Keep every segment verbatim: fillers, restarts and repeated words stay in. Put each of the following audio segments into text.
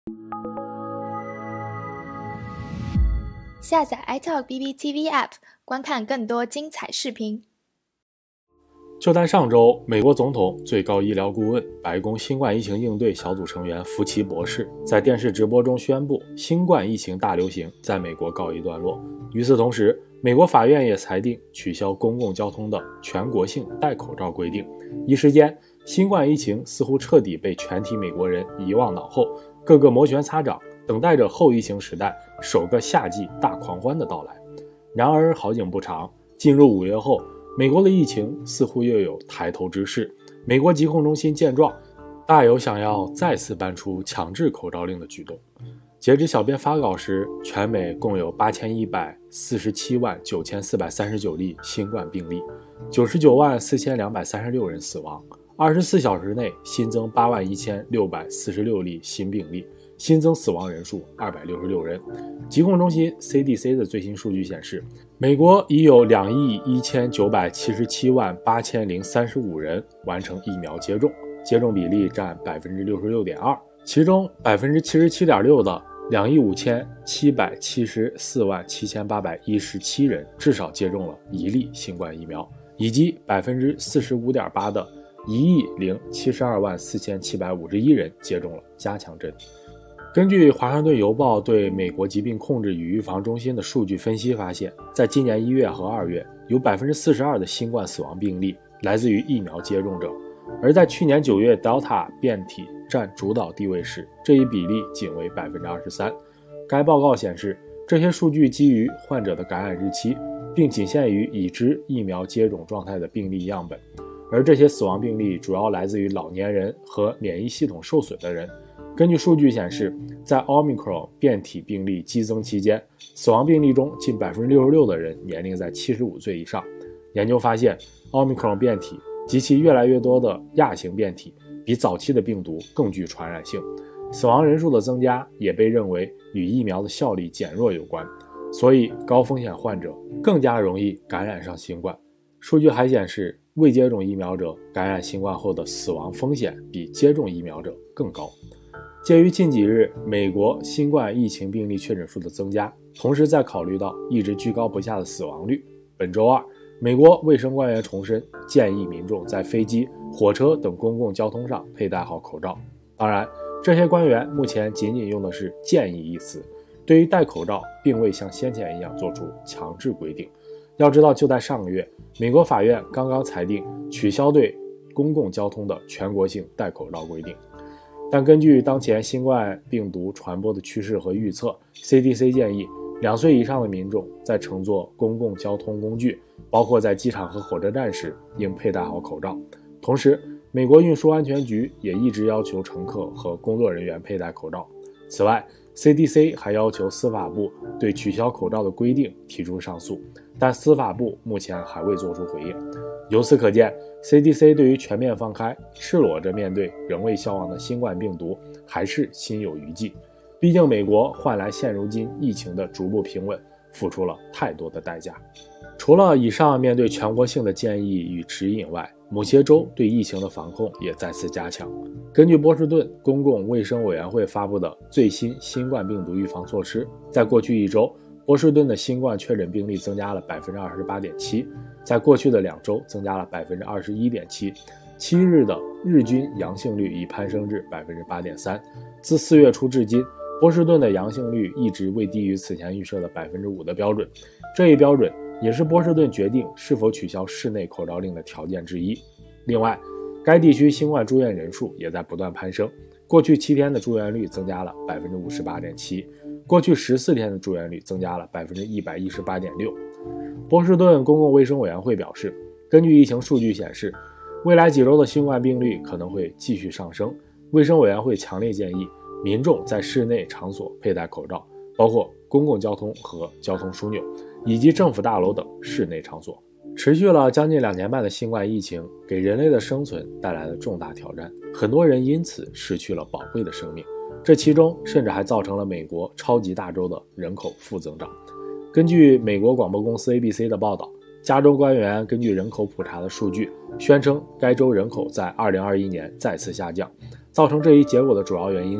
下载 iTalk B B T V App， 观看更多精彩视频。 就在上周，美国总统最高医疗顾问、白宫新冠疫情应对小组成员福奇博士在电视直播中宣布，新冠疫情大流行在美国告一段落。与此同时，美国法院也裁定取消公共交通的全国性戴口罩规定。一时间，新冠疫情似乎彻底被全体美国人遗忘脑后，个个摩拳擦掌，等待着后疫情时代首个夏季大狂欢的到来。然而好景不长，进入五月后，美国的疫情似乎又有抬头之势。美国疾控中心见状，大有想要再次搬出强制口罩令的举动。截至小编发稿时，全美共有八千一百四十七万九千四百三十九例新冠病例，九十九万四千两百三十六人死亡。二十四小时内新增八万一千六百四十六例新病例，新增死亡人数二百六十六人。疾控中心 C D C 的最新数据显示，美国已有两亿一千九百七十七万八千零三十五人完成疫苗接种，接种比例占 百分之六十六点二， 其中 百分之七十七点六 的两亿五千七百七十四万七千八百一十七人至少接种了一例新冠疫苗，以及 百分之四十五点八 的一亿零七十二万四千七百五十一人接种了加强针。根据华盛顿邮报对美国疾病控制与预防中心的数据分析发现，在今年一月和二月，有 百分之四十二 的新冠死亡病例来自于疫苗接种者，而在去年九月 Delta 变体占主导地位时，这一比例仅为 百分之二十三。 该报告显示，这些数据基于患者的感染日期，并仅限于已知疫苗接种状态的病例样本，而这些死亡病例主要来自于老年人和免疫系统受损的人。根据数据显示，在 Omicron 变体病例激增期间，死亡病例中近 百分之六十六 的人年龄在七十五岁以上。研究发现， Omicron 变体及其越来越多的亚型变体比早期的病毒更具传染性，死亡人数的增加也被认为与疫苗的效力减弱有关，所以高风险患者更加容易感染上新冠。数据还显示，未接种疫苗者感染新冠后的死亡风险比接种疫苗者更高。鉴于近几日美国新冠疫情病例确诊数的增加，同时再考虑到一直居高不下的死亡率，本周二，美国卫生官员重申建议民众在飞机、火车等公共交通上佩戴好口罩。当然，这些官员目前仅仅用的是建议一词，对于戴口罩并未像先前一样做出强制规定。要知道，就在上个月，美国法院刚刚裁定取消对公共交通的全国性戴口罩规定。但根据当前新冠病毒传播的趋势和预测， C D C 建议两岁以上的民众在乘坐公共交通工具，包括在机场和火车站时，应佩戴好口罩。同时，美国运输安全局也一直要求乘客和工作人员佩戴口罩。此外， C D C 还要求司法部对取消口罩的规定提出上诉，但司法部目前还未做出回应。由此可见， C D C 对于全面放开、赤裸着面对仍未消亡的新冠病毒还是心有余悸。毕竟美国换来现如今疫情的逐步平稳，付出了太多的代价。除了以上面对全国性的建议与指引外，某些州对疫情的防控也再次加强。根据波士顿公共卫生委员会发布的最新新冠病毒预防措施，在过去一周，波士顿的新冠确诊病例增加了 百分之二十八点七， 在过去的两周增加了 百分之二十一点七， 七日的日均阳性率已攀升至 百分之八点三。 自四月初至今，波士顿的阳性率一直未低于此前预设的 百分之五 的标准，这一标准也是波士顿决定是否取消室内口罩令的条件之一。另外，该地区新冠住院人数也在不断攀升，过去七天的住院率增加了 百分之五十八点七， 过去十四天的住院率增加了 百分之一百一十八点六。 波士顿公共卫生委员会表示，根据疫情数据显示，未来几周的新冠病例可能会继续上升。卫生委员会强烈建议民众在室内场所佩戴口罩，包括公共交通和交通枢纽，以及政府大楼等室内场所。持续了将近两年半的新冠疫情给人类的生存带来了重大挑战，很多人因此失去了宝贵的生命，这其中甚至还造成了美国超级大州的人口负增长。根据美国广播公司 A B C 的报道，加州官员根据人口普查的数据宣称，该州人口在二零二一年再次下降。造成这一结果的主要原因是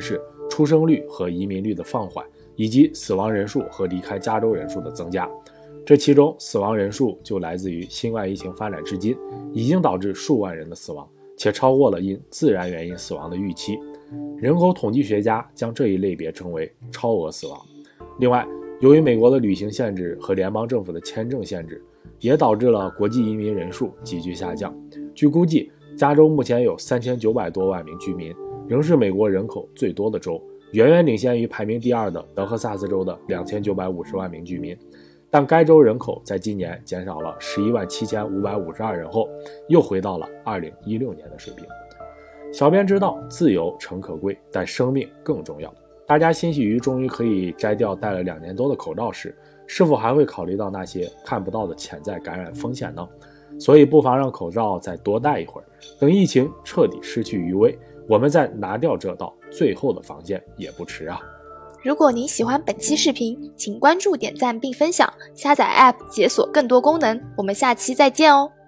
出生率和移民率的放缓，以及死亡人数和离开加州人数的增加。这其中死亡人数就来自于新冠疫情发展至今，已经导致数万人的死亡，且超过了因自然原因死亡的预期。人口统计学家将这一类别称为超额死亡。另外，由于美国的旅行限制和联邦政府的签证限制，也导致了国际移民人数急剧下降。据估计，加州目前有三千九百多万名居民，仍是美国人口最多的州，远远领先于排名第二的德克萨斯州的两千九百五十万名居民。但该州人口在今年减少了十一万七千五百五十二人后，又回到了二零一六年的水平。小编知道自由诚可贵，但生命更重要。大家欣喜于终于可以摘掉戴了两年多的口罩时，是否还会考虑到那些看不到的潜在感染风险呢？所以不妨让口罩再多戴一会儿，等疫情彻底失去余威，我们再拿掉这道最后的防线也不迟啊。 如果您喜欢本期视频，请关注、点赞并分享，下载 App 解锁更多功能。我们下期再见哦。